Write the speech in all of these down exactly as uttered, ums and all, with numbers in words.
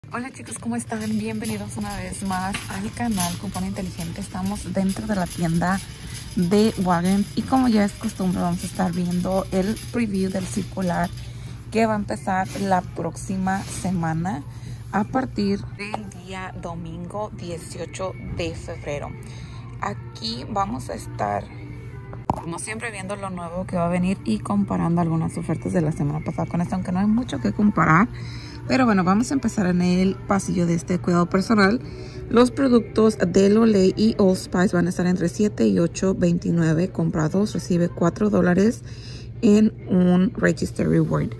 Hola chicos, ¿cómo están? Bienvenidos una vez más al canal Cupón Inteligente. Estamos dentro de la tienda de Walgreens y como ya es costumbre vamos a estar viendo el preview del circular que va a empezar la próxima semana a partir del día domingo dieciocho de febrero. Aquí vamos a estar como siempre viendo lo nuevo que va a venir y comparando algunas ofertas de la semana pasada con esta, aunque no hay mucho que comparar. Pero bueno, vamos a empezar en el pasillo de este cuidado personal. Los productos de Olay y Old Spice van a estar entre siete y ocho veintinueve. Compra dos, recibe cuatro dólares en un Register Reward.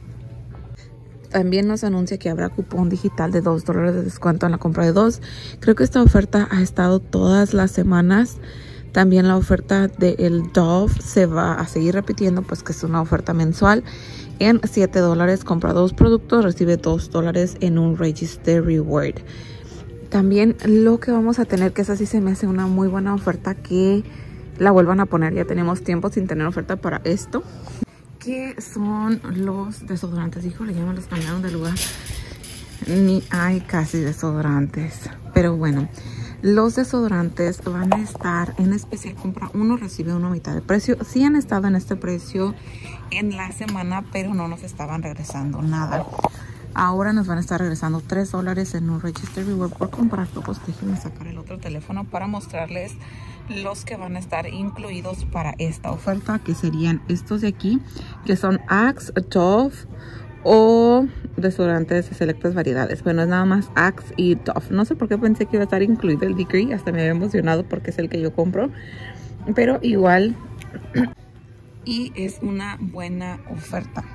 También nos anuncia que habrá cupón digital de dos dólares de descuento en la compra de dos. Creo que esta oferta ha estado todas las semanas. También la oferta del Dove se va a seguir repitiendo, pues que es una oferta mensual. En siete dólares compra dos productos, recibe dos dólares en un Register Reward. También lo que vamos a tener, que esa sí se me hace una muy buena oferta, que la vuelvan a poner. Ya tenemos tiempo sin tener oferta para esto. Que son los desodorantes. Híjole, ya me los cambiaron de lugar. Ni hay casi desodorantes. Pero bueno, los desodorantes van a estar en especial. Compra uno, recibe uno a mitad de precio. Sí han estado en este precio en la semana, pero no nos estaban regresando nada. Ahora nos van a estar regresando tres dólares en un Register Reward por comprar todos. Déjenme sacar el otro teléfono para mostrarles los que van a estar incluidos para esta oferta, que serían estos de aquí, que son Axe, Dove o desodorantes de selectas variedades. Bueno, es nada más Axe y Dove. No sé por qué pensé que iba a estar incluido el Degree. Hasta me había emocionado porque es el que yo compro. Pero igual, y es una buena oferta.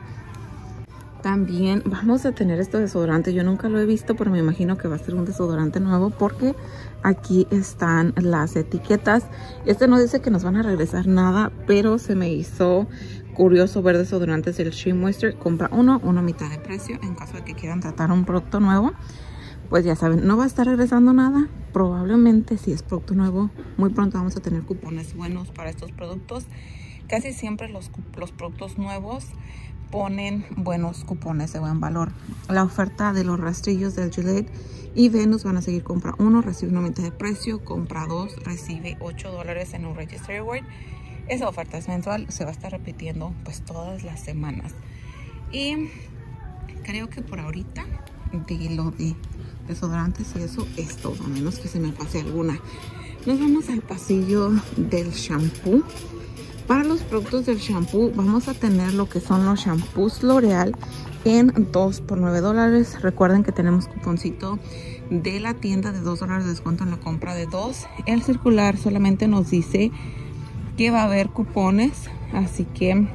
También vamos a tener este desodorante. Yo nunca lo he visto, pero me imagino que va a ser un desodorante nuevo porque aquí están las etiquetas. Este no dice que nos van a regresar nada, pero se me hizo curioso ver desodorantes del Shea Moisture. Compra uno, uno a mitad de precio. En caso de que quieran tratar un producto nuevo, pues ya saben, no va a estar regresando nada. Probablemente, si es producto nuevo, muy pronto vamos a tener cupones buenos para estos productos. Casi siempre los, los productos nuevos ponen buenos cupones de buen valor. La oferta de los rastrillos del Gillette y Venus van a seguir. Compra uno, recibe una mitad de precio. Compra dos, recibe ocho dólares en un Register Reward. Esa oferta es mensual, se va a estar repitiendo pues todas las semanas. Y creo que por ahorita de lo de desodorantes y eso es todo, a menos que se me pase alguna. Nos vamos al pasillo del shampoo. Para los productos del shampoo vamos a tener lo que son los shampoos L'Oreal en dos por nueve dólares. Recuerden que tenemos cuponcito de la tienda de dos dólares de descuento en la compra de dos. El circular solamente nos dice que va a haber cupones, así que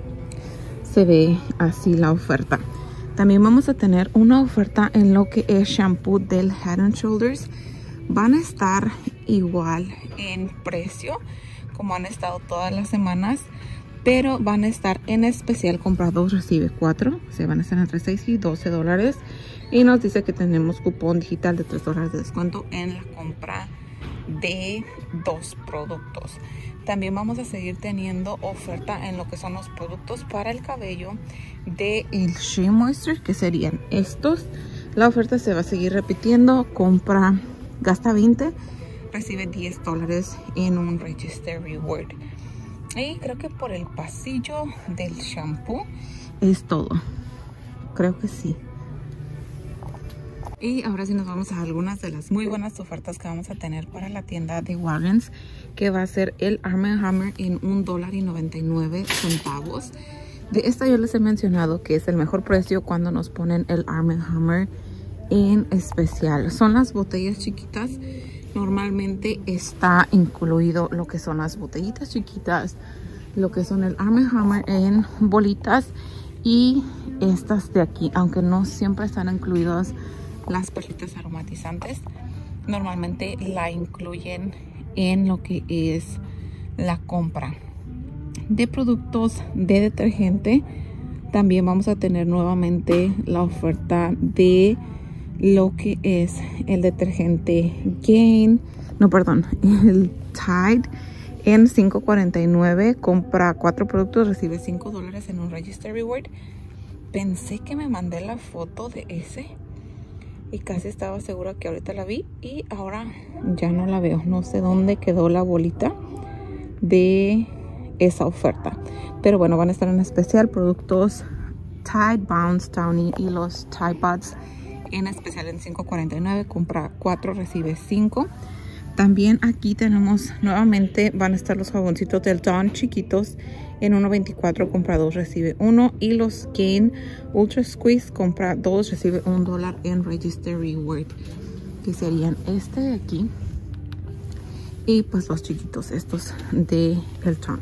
se ve así la oferta. También vamos a tener una oferta en lo que es shampoo del Head and Shoulders. Van a estar igual en precio como han estado todas las semanas, pero van a estar en especial. Compra dos, recibe cuatro. Se van a estar entre seis y doce dólares. Y nos dice que tenemos cupón digital de tres dólares de descuento en la compra de dos productos. También vamos a seguir teniendo oferta en lo que son los productos para el cabello de el Shea Moisture, que serían estos. La oferta se va a seguir repitiendo. Compra, gasta veinte, recibe diez dólares en un Register Reward. Y creo que por el pasillo del shampoo es todo. Creo que sí. Y ahora sí nos vamos a algunas de las muy buenas ofertas que vamos a tener para la tienda de Walgreens, que va a ser el Arm and Hammer en un dólar y noventa y nueve centavos. De esta yo les he mencionado que es el mejor precio cuando nos ponen el Arm and Hammer en especial. Son las botellas chiquitas. Normalmente está incluido lo que son las botellitas chiquitas, lo que son el Arm and Hammer en bolitas y estas de aquí, aunque no siempre están incluidas las perlitas aromatizantes. Normalmente la incluyen en lo que es la compra de productos de detergente. También vamos a tener nuevamente la oferta de lo que es el detergente Gain, no perdón, el Tide en cinco cuarenta y nueve. Compra cuatro productos, recibe cinco dólares en un Register Reward. Pensé que me mandé la foto de ese, y casi estaba segura que ahorita la vi y ahora ya no la veo. No sé dónde quedó la bolita de esa oferta, pero bueno, van a estar en especial productos Tide, Bounce, Downy y los Tide Pods en especial en cinco cuarenta y nueve. Compra cuatro, recibe cinco. También aquí tenemos nuevamente, van a estar los jaboncitos del Dawn chiquitos en uno veinticuatro, compra dos, recibe uno. Y los Gain Ultra Squeeze, compra dos, recibe un dólar en Register Reward, que serían este de aquí y pues los chiquitos estos de el Dawn.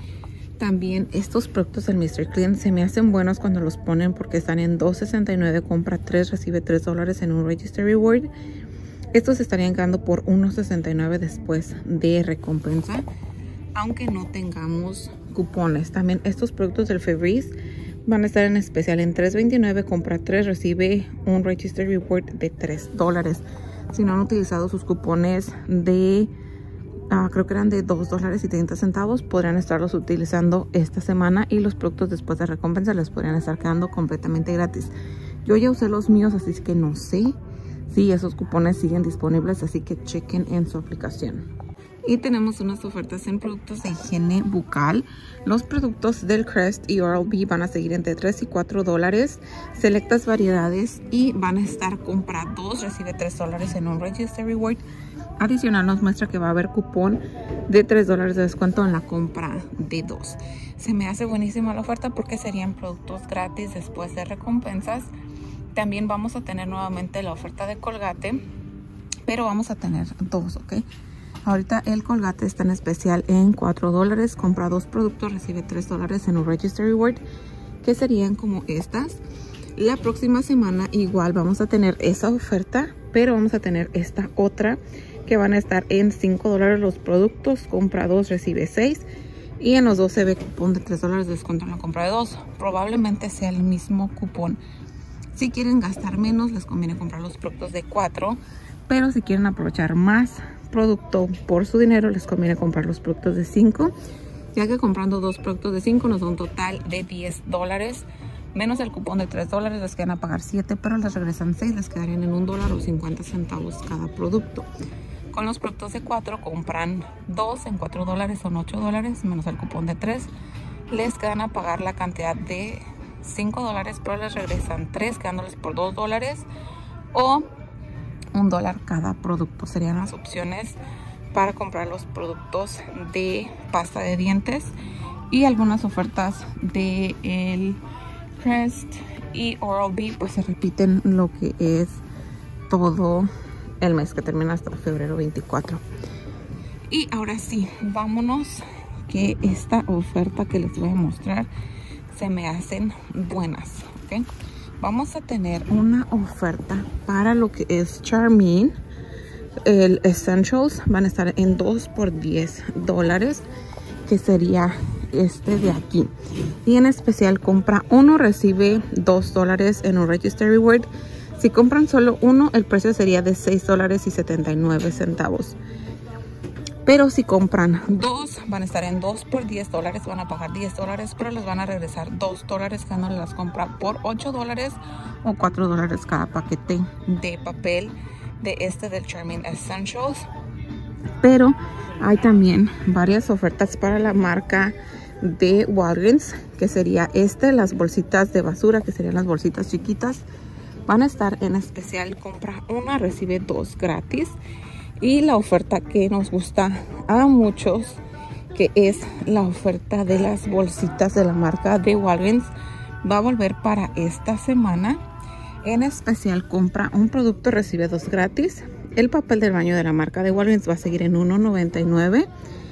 También estos productos del mister Clean se me hacen buenos cuando los ponen porque están en dos sesenta y nueve, compra tres, recibe tres dólares en un Register Reward. Estos estarían quedando por uno sesenta y nueve después de recompensa, aunque no tengamos cupones. También estos productos del Febreze van a estar en especial en tres veintinueve, compra tres, recibe un Register Reward de tres dólares. Si no han utilizado sus cupones de, uh, creo que eran de dos dólares y treinta centavos, podrían estarlos utilizando esta semana y los productos después de recompensa les podrían estar quedando completamente gratis. Yo ya usé los míos, así que no sé sí, esos cupones siguen disponibles, así que chequen en su aplicación. Y tenemos unas ofertas en productos de higiene bucal. Los productos del Crest y Oral-B van a seguir entre tres y cuatro dólares. Selectas variedades y van a estar compra dos, recibe tres dólares en un Register Reward. Adicional nos muestra que va a haber cupón de tres dólares de descuento en la compra de dos. Se me hace buenísima la oferta porque serían productos gratis después de recompensas. También vamos a tener nuevamente la oferta de Colgate, pero vamos a tener dos, ¿ok? Ahorita el Colgate está en especial en cuatro dólares. Compra dos productos, recibe tres dólares en un Register Reward, que serían como estas. La próxima semana igual vamos a tener esa oferta, pero vamos a tener esta otra que van a estar en cinco dólares los productos. Compra dos, recibe seis. Y en los dos se ve cupón de tres dólares de descuento en la compra de dos. Probablemente sea el mismo cupón. Si quieren gastar menos, les conviene comprar los productos de cuatro, pero si quieren aprovechar más producto por su dinero, les conviene comprar los productos de cinco, ya que comprando dos productos de cinco nos da un total de diez dólares, menos el cupón de tres dólares, les quedan a pagar siete, pero les regresan seis, les quedarían en un dólar o cincuenta centavos cada producto. Con los productos de cuatro compran dos en cuatro dólares, son ocho dólares, menos el cupón de tres, les quedan a pagar la cantidad de cinco dólares, pero les regresan tres, quedándoles por dos dólares o un dólar cada producto. Serían las opciones para comprar los productos de pasta de dientes y algunas ofertas de el Crest y Oral-B pues se repiten lo que es todo el mes, que termina hasta febrero veinticuatro. Y ahora sí, vámonos, que esta oferta que les voy a mostrar se me hacen buenas, ¿ok? Vamos a tener una oferta para lo que es Charmin. El Essentials van a estar en dos por diez dólares, que sería este de aquí. Y en especial compra uno, recibe dos dólares en un Register Reward. Si compran solo uno, el precio sería de seis dólares y setenta y nueve centavos. Pero si compran dos, van a estar en dos por diez dólares, van a pagar diez dólares, pero les van a regresar dos dólares cada uno las compra por ocho dólares o cuatro dólares cada paquete de papel de este del Charmin Essentials. Pero hay también varias ofertas para la marca de Walgreens, que sería este, las bolsitas de basura, que serían las bolsitas chiquitas. Van a estar en especial, compra una, recibe dos gratis. Y la oferta que nos gusta a muchos, que es la oferta de las bolsitas de la marca de Walgreens, va a volver para esta semana. En especial, compra un producto, recibe dos gratis. El papel del baño de la marca de Walgreens va a seguir en uno noventa y nueve.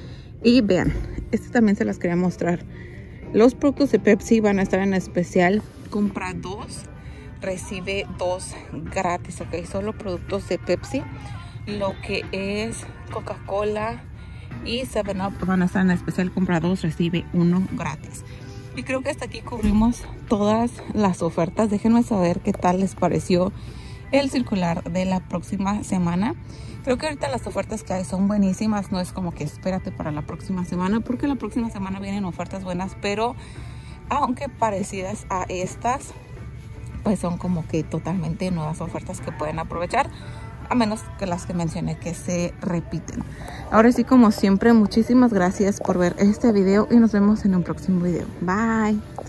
Y vean, este también se las quería mostrar. Los productos de Pepsi van a estar en especial. Compra dos, recibe dos gratis. Ok, solo productos de Pepsi. Lo que es Coca-Cola y seven up van a estar en especial. Compra dos, recibe uno gratis. Y creo que hasta aquí cubrimos todas las ofertas. Déjenme saber qué tal les pareció el circular de la próxima semana. Creo que ahorita las ofertas que hay son buenísimas. No es como que espérate para la próxima semana, porque la próxima semana vienen ofertas buenas, pero aunque parecidas a estas, pues son como que totalmente nuevas ofertas que pueden aprovechar, a menos que las que mencioné que se repiten. Ahora sí, como siempre, muchísimas gracias por ver este video y nos vemos en un próximo video. Bye.